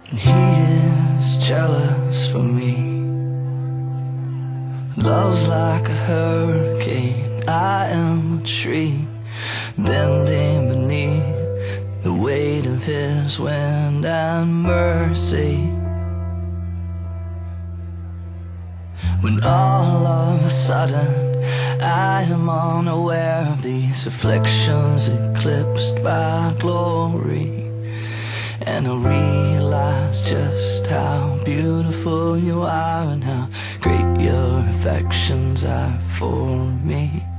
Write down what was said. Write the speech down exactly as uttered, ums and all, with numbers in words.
and he is jealous for me. Love's like a hurricane, I am a tree, bending beneath the weight of his wind and mercy. When all of a sudden I am unaware of these afflictions eclipsed by glory, and I realize just how beautiful you are and how great your affections are for me.